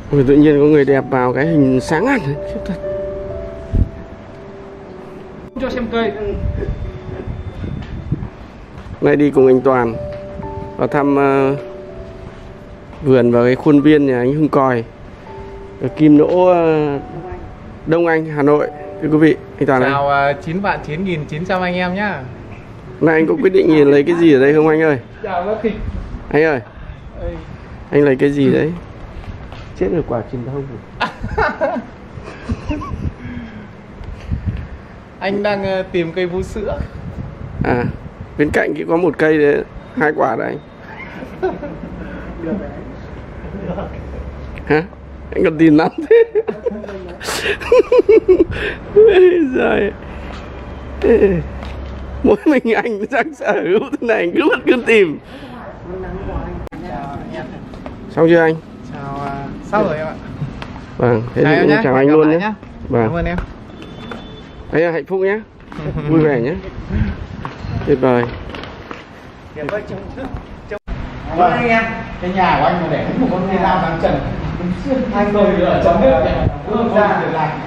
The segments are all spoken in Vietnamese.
Ôi, tự nhiên có người đẹp vào cái hình sáng hẳn ấy. Khiếp thật. Cho xem cây. Nay đi cùng anh Toàn vào thăm vườn và cái khuôn viên nhà anh Hưng Còi ở Kim Nỗ, Đông Anh, Hà Nội. Thưa quý vị, anh Toàn chào 9.900 anh em nhá. Nay anh có quyết định nhìn lấy cái gì ở đây không anh ơi? Chào bác Thịnh. Anh ơi, anh lấy cái gì đấy? Chết rồi, quả truyền thông. Anh đang tìm cây vú sữa. À, bên cạnh kia có một cây đấy, 2 quả đấy anh. Hả? Anh còn tin lắm thế. Rồi. Mỗi mình anh đang sở hữu thế này, cứ vẫn tìm. Xong chưa anh? Sao rồi em ạ? Vâng, thế thì cũng chào anh luôn nhé. Vâng. Cảm ơn em. Anh hạnh phúc nhé. Vui vẻ nhé. Tuyệt vời. Vâng anh em, cái nhà của anh mà để một con cây dao đang trần, hai người ở trong bếp này, không ra được làm.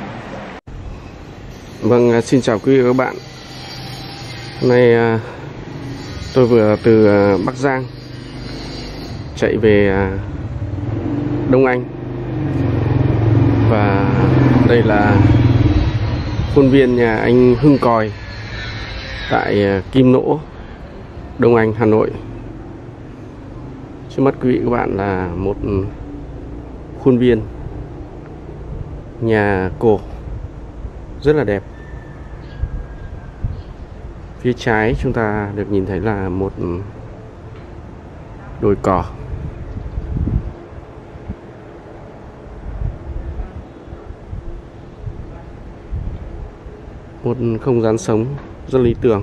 Vâng, xin chào quý vị và các bạn. Hôm nay tôi vừa từ Bắc Giang chạy về Đông Anh, và đây là khuôn viên nhà anh Hưng Còi tại Kim Nỗ, Đông Anh, Hà Nội. Trước mắt quý vị các bạn là một khuôn viên nhà cổ rất là đẹp. Phía trái chúng ta được nhìn thấy là một đồi cỏ. Một không gian sống rất lý tưởng.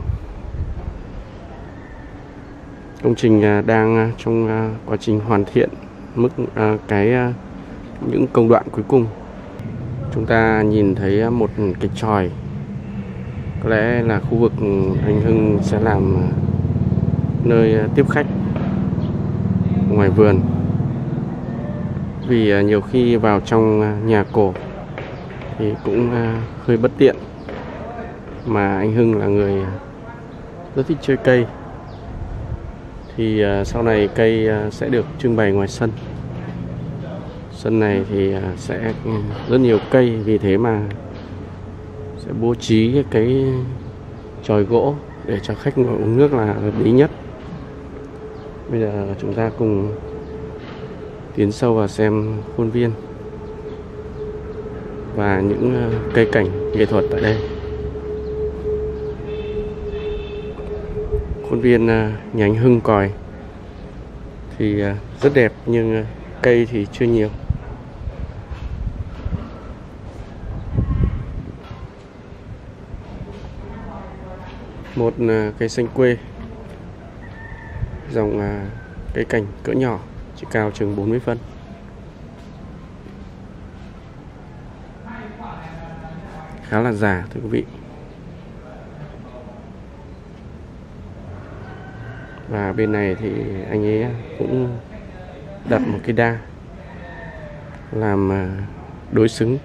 Công trình đang trong quá trình hoàn thiện những công đoạn cuối cùng. Chúng ta nhìn thấy một cái chòi, có lẽ là khu vực anh Hưng sẽ làm nơi tiếp khách ngoài vườn. Vì nhiều khi vào trong nhà cổ thì cũng hơi bất tiện, mà anh Hưng là người rất thích chơi cây, thì sau này cây sẽ được trưng bày ngoài sân. Sân này thì sẽ rất nhiều cây, vì thế mà sẽ bố trí cái chòi gỗ để cho khách ngồi uống nước là hợp lý nhất. Bây giờ chúng ta cùng tiến sâu vào xem khuôn viên và những cây cảnh nghệ thuật tại đây. Khuôn viên nhà anh Hưng Còi thì rất đẹp, nhưng cây thì chưa nhiều. Một cây xanh quê, dòng cây cảnh cỡ nhỏ, chỉ cao chừng 40 phân. Khá là già thưa quý vị. Và bên này thì anh ấy cũng đặt một cái đa làm đối xứng.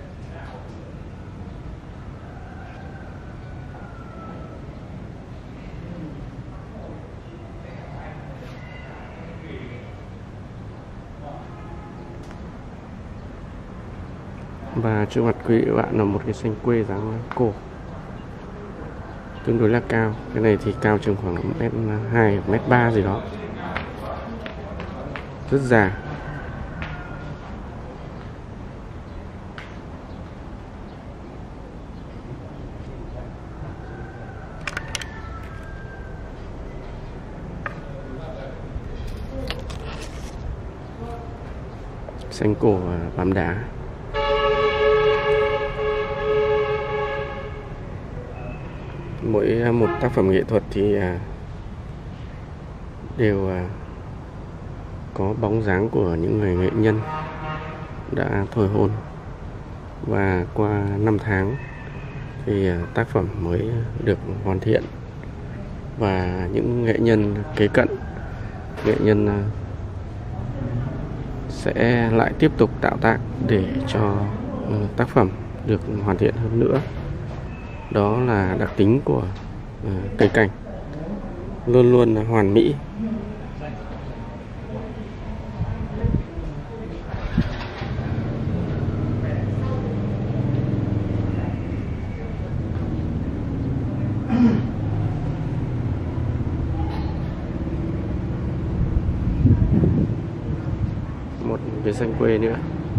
Và trước mặt quý vị và bạn là một cái xanh quê dáng cổ tương đối là cao. Cái này thì cao chừng khoảng 1m2, 1m3 gì đó, rất già. Xanh cổ bám đá. Mỗi một tác phẩm nghệ thuật thì đều có bóng dáng của những người nghệ nhân đã thổi hồn, và qua 5 tháng thì tác phẩm mới được hoàn thiện, và những nghệ nhân kế cận, nghệ nhân sẽ lại tiếp tục tạo tác để cho tác phẩm được hoàn thiện hơn nữa. Đó là đặc tính của cây cảnh, luôn luôn là hoàn mỹ. Một cái xanh quê nữa.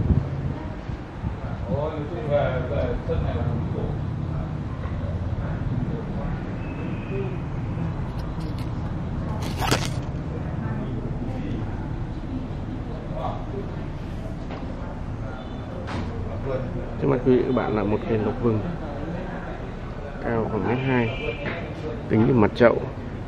Trước mặt quý vị các bạn là một cây lộc vừng cao khoảng 1m2, tính từ mặt chậu.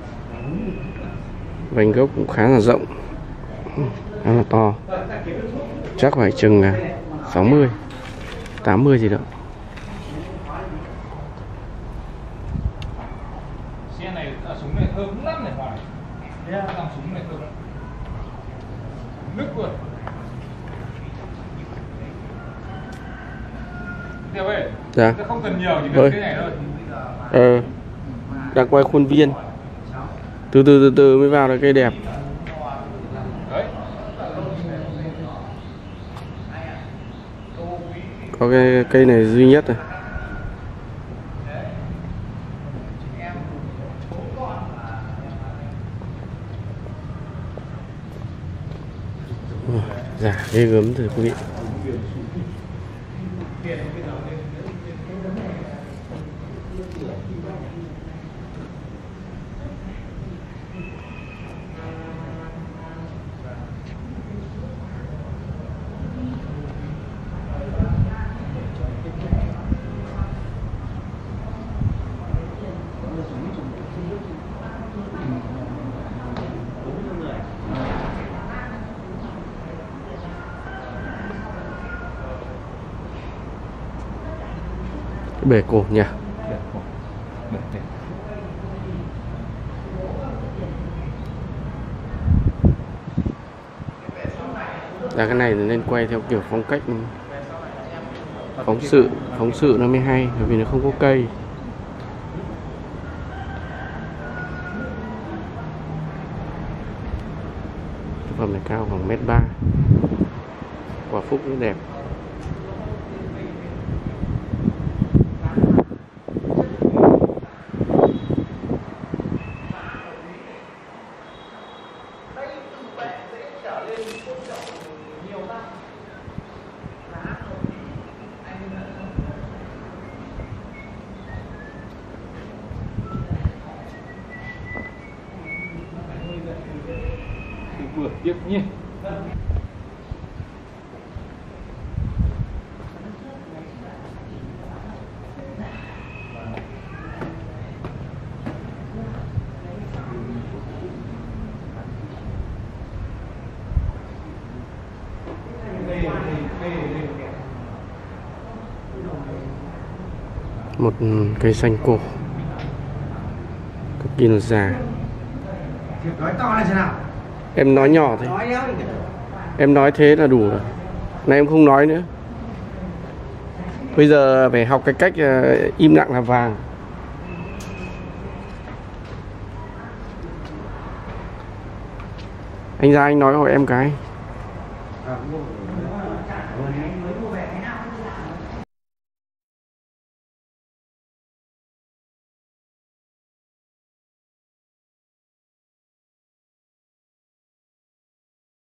Vành gốc cũng khá là rộng, khá là to, chắc phải chừng 60, 80 gì đó. Xe này súng này thơm lắm này Hoài. Làm súng này thơm lắm. Nước luôn. Điều ơi. Dạ. Không cần nhiều, chỉ cần cái này thôi. Đang quay khuôn viên. Từ từ mới vào được cây đẹp. Đấy. Có cái cây này duy nhất rồi. Dạ, ghê gớm rồi quý vị. Bể cổ nhỉ. Là cái này nên quay theo kiểu phong cách phóng sự nó mới hay, bởi vì nó không có cây. Tác phẩm này cao khoảng 1m3, quả phúc rất đẹp. Vừa tiếc nhỉ. Một cây xanh cổ cực kỳ là già. Nói to là thế nào? Em nói nhỏ thôi. Nói đéo được. Em nói thế là đủ rồi. Này em không nói nữa. Bây giờ phải học cái cách im lặng là vàng. Anh ra anh nói hỏi em cái.